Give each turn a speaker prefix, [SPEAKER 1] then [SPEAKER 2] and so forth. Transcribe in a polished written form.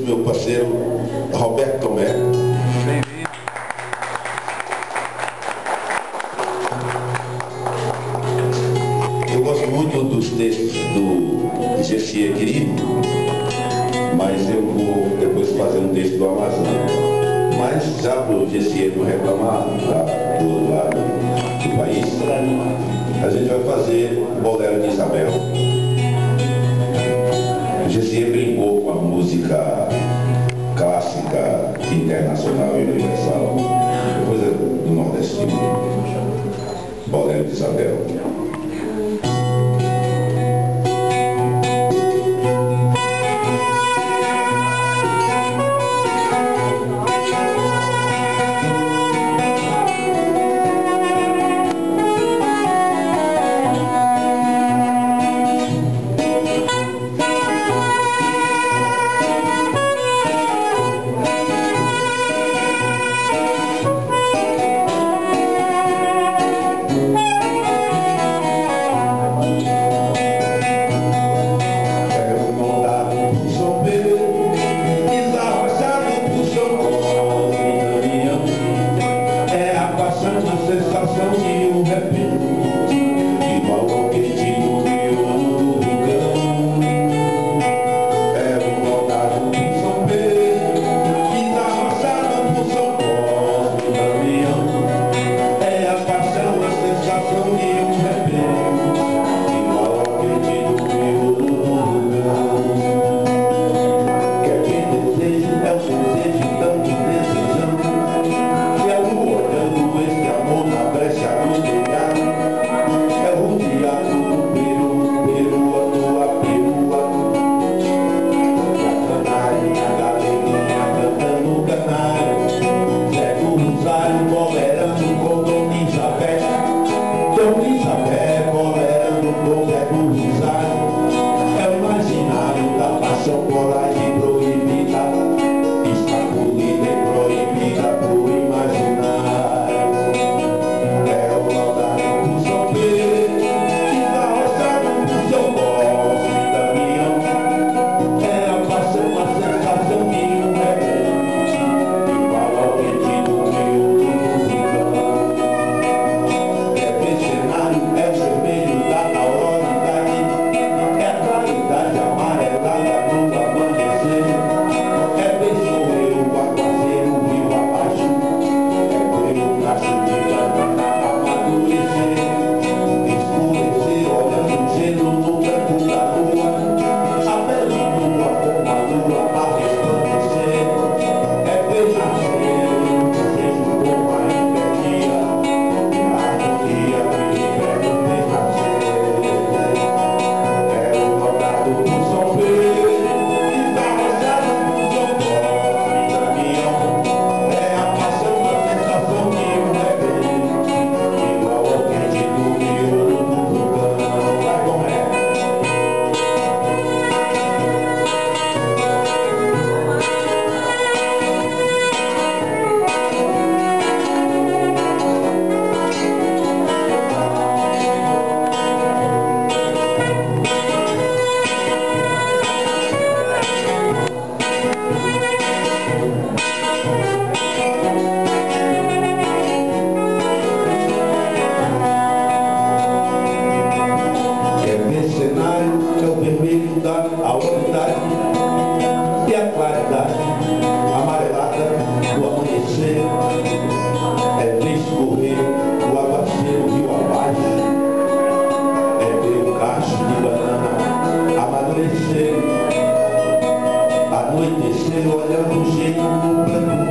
[SPEAKER 1] meu parceiro Roberto Tomé. Eu gosto muito dos textos do Gessie querido, mas eu vou depois fazer um texto do Amazonas. Mas já para o Gessie não reclamar do outro lado do país, a gente vai fazer o Bolero de Isabel. O Gessie brincou com a música clássica, internacional e universal, coisa do nordestino. Bolero de Isabel. A unidade e a claridade amarelada do amanhecer é ver escorrer o aguaceiro rio abaixo, é ver o cacho de banana amadurecer, anoitecer olhando o jeito do branco